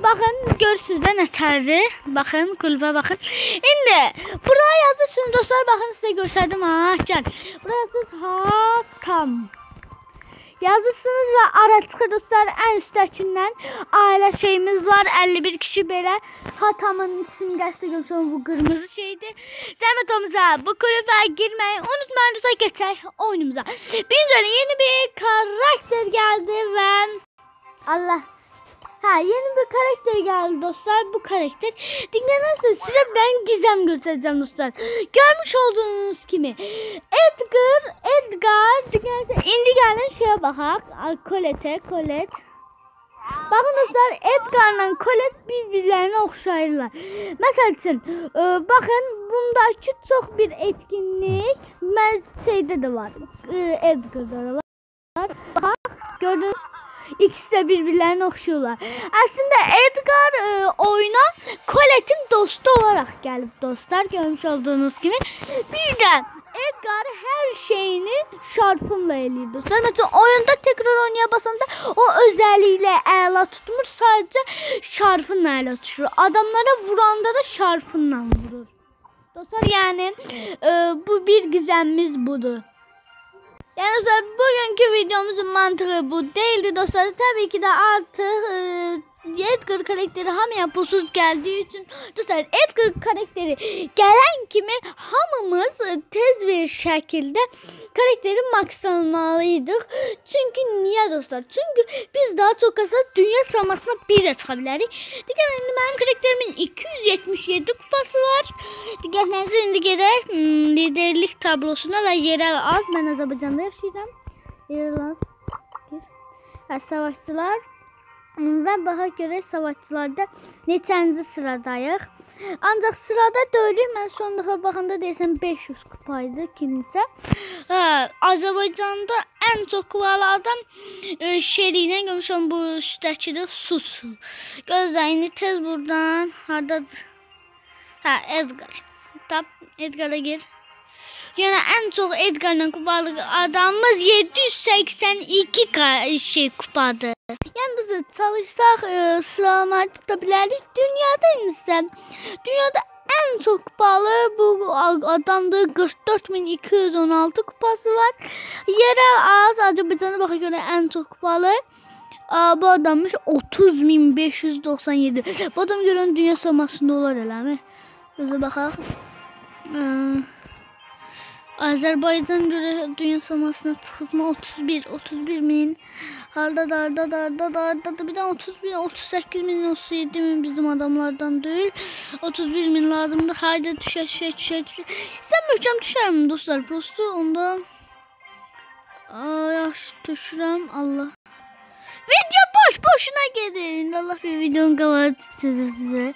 Bakın görürsünüz de nətərdir. Bakın kulübe bakın. İndi buraya yazırsınız dostlar. Bakın size gösterdim ha. Gel. Buraya yazırsınız Hatam. Yazırsınız ve ara çıxır dostlar. En üsttekinden aile şeyimiz var. 51 kişi belə. Hatamın simgəsi görmüşəm bu kırmızı şeydi. Zəhmət olmasa bu kulübe girmeyi unutmayın dostlar. Geçək oyunumuza. Birinci yeni bir karakter geldi ve Allah. Yeni bir karakter geldi dostlar. Bu karakter dinlemezseniz size ben gizem göstereceğim dostlar. Görmüş olduğunuz gibi Edgar indi gelin şeye bakak. Colette. Bakın dostlar Edgar'la Colette birbirlerine oxşayırlar. Mesela için bakın bundaki çok bir etkinlik şeyde de var. Edgar'da da var. Bak gördünüz. İkisi de birbirlerine oxşuyorlar. Aslında Edgar oyuna Colette'in dostu olarak gelip dostlar görmüş olduğunuz gibi. Bir de Edgar her şeyini şarfınla eləyir dostlar. Mesela oyunda tekrar oynaya basanda o özelliğiyle əla tutmur. Sadece şarfınla əla tutuşur. Adamlara vuranda da şarfınla vurur. Dostlar yani bu bir gizemimiz budur. Yani dostlar bugünkü videomuzun mantığı bu değildi dostlar. Tabii ki de artık Edgar karakteri hamıya pulsuz geldiği için dostlar Edgar karakteri gelen kimi hamımız tez bir şekilde karakteri maxlamalıydık. Çünkü niye dostlar? Çünkü biz daha çok aslında dünya sıralamasına bir de çıkabiliriz. Diğer benim karakterimin 277 kupası var. Diğerlerinizi indi gerek liderlik tablosuna ve yerel az. Ben Azerbaycan'da yaşayacağım. Yerel az. Savaşçılar. Ve bana göre savaşçılarda neçənci sıradayıq. Ancaq sırada döyülük. Mən son dəfə baxanda deyəsən 500 kupaydı kimsə. Azərbaycanda en çok kupalı adam şeriylə görmüşəm bu üstdəkidir Sus. Gözləyini tez buradan hardadır? Edgar. Tap Edgar'a gir. Yani en çok Edgar'la kupalı adamımız 782 kupadır. Yani biz çalışsak sıralamayı tutabiliriz. Dünyada ise dünyada en çok kupalı bu adamda 44.216 kupası var. Yerel az Azerbaycan'a baka göre en çok kupalı. Bu adammış 30.597. Bu adam gören dünya sıralamasında olar eləmi? Gözə baxaq. Azerbaycan göre dünya sıralamasına çıkıp mı 31 min harda bir de 31 38 min 37 min bizim adamlardan değil 31 min lazımdı. Haydi düşer. Sen möhkəm düşərəm dostlar prosto onda yaxşı düşürəm Allah. Video boşuna gedir. Allah bir videonun qabatıdır size.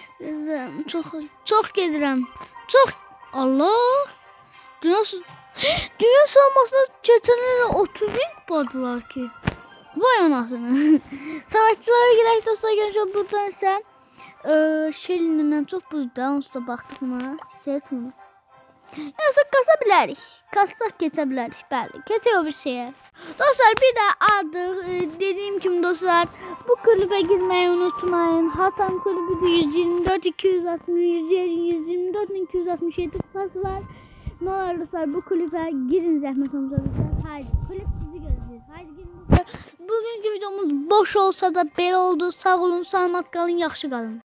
Çok gedirəm. Çok Allah. Dünya sıralamasına geçenlere 30 bin kupadılar ki. Vay anasını. Savaşçılara girək dostlar görüşürüz. Buradan ise Şelinden çok buzda. Onsuz baktık buna. Seyret bunu. Yoksa kasabiliriz. Kassak geçebiliriz. Bəli. Keçək o bir şeye. Dostlar bir de artık dediğim gibi dostlar bu kulübe girmeyi unutmayın. Hatam kulübü 124 260 124 267 kupası var. Ne olur dostlar bu kulübe girin zahmet olmasa dostlar. Haydi kulüp sizi gözlüyor. Haydi girin dostlar. Bugünkü videomuz boş olsa da belə oldu. Sağ olun, salamat qalın, yaxşı qalın.